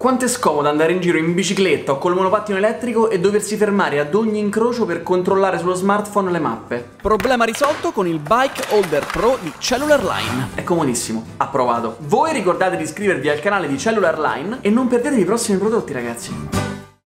Quanto è scomodo andare in giro in bicicletta o col monopattino elettrico e doversi fermare ad ogni incrocio per controllare sullo smartphone le mappe. Problema risolto con il Bike Holder Pro di Cellular Line. È comodissimo, approvato. Voi ricordate di iscrivervi al canale di Cellular Line e non perdetevi i prossimi prodotti, ragazzi.